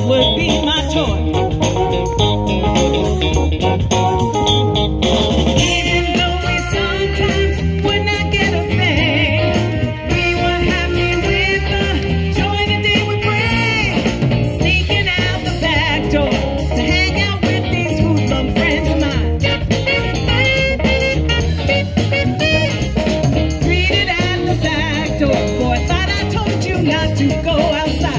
would be my toy. Even though we sometimes would not get a thing, we were happy with the joy the day would bring. Sneaking out the back door to hang out with these hoodlum friends of mine. Greeted at the back door, boy, thought I told you not to go outside.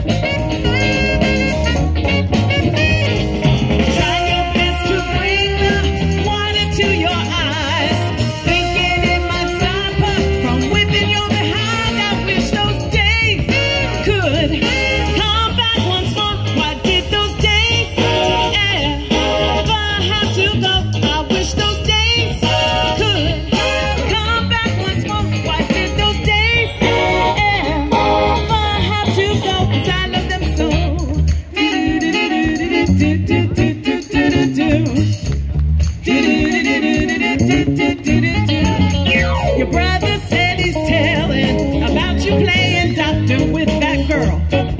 Your brother said he's telling about you playing doctor with that girl.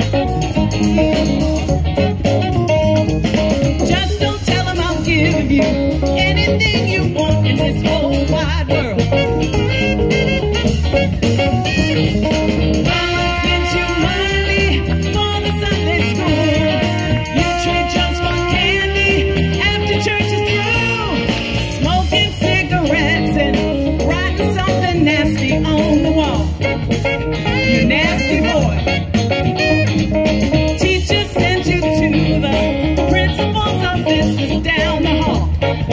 Just don't tell him I'll give you anything you want in this whole wide world. Mama gives you money for the Sunday school. You trade just for candy after church is through. Smoking cigarettes and writing something nasty on the wall. You nasty boy. Teacher sent you to the principal's office down the hall.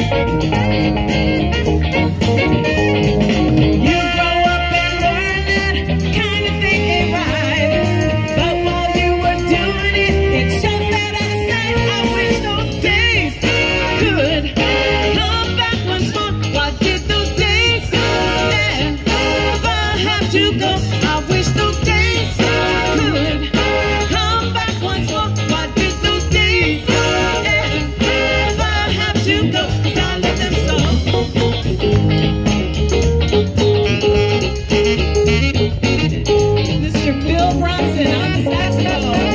You grow up and learn that kind of thing ain't right. But while you were doing it, it shut that out of sight. I wish those days could come back once more. Why did those days never have to go? I wish those days could come back once more. Why did those days never have to go? 'Cause I love them so. Mr. Bill Bronson on the saxophone.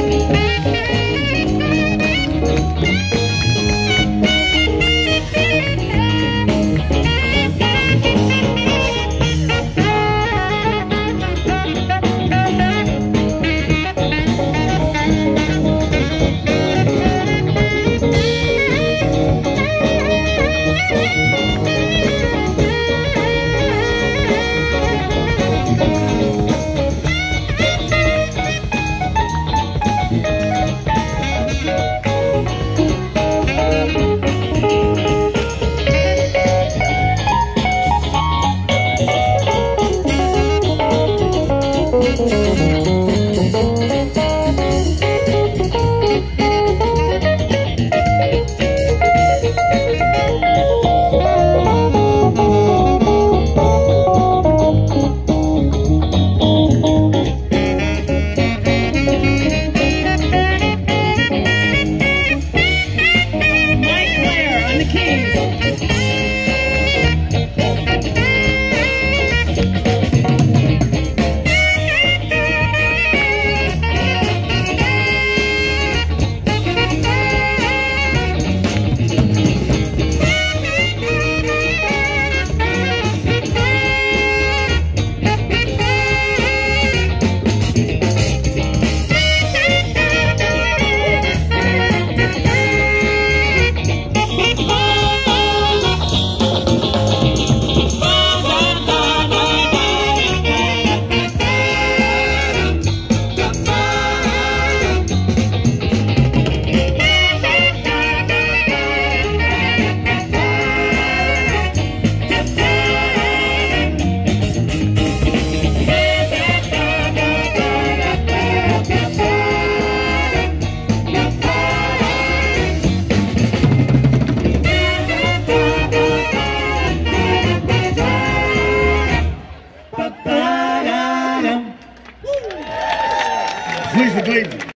Please, the Cleveland.